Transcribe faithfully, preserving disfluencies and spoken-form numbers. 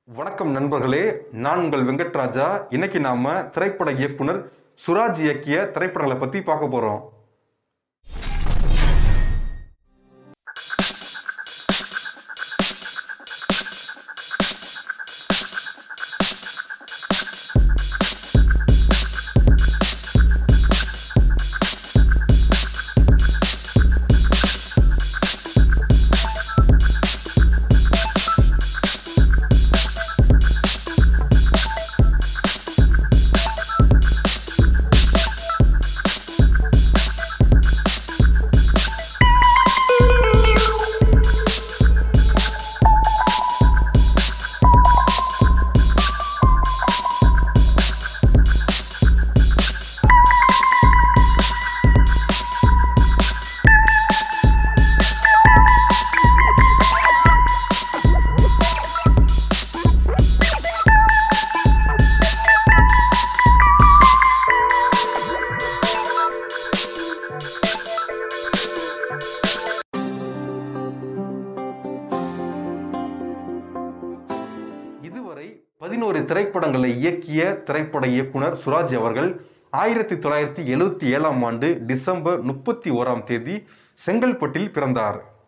வணக்கம் நண்பர்களே, நான் உங்கள் வெங்கட்ராஜா. இன்னைக்கு நாம திரைப்பட இயக்குனர் சுராஜ் இயக்கிய திரைப்படங்களை பத்தி பார்க்க போறோம். இதுவரை பதினோரு திரைப்படங்களை இயக்கிய திரைப்பட இயக்குனர் சுராஜ் அவர்கள் ஆயிரத்தி தொள்ளாயிரத்தி எழுபத்தி ஏழாம் ஆண்டு டிசம்பர் முப்பத்தி ஓராம் தேதி செங்கல்பட்டில் பிறந்தார்.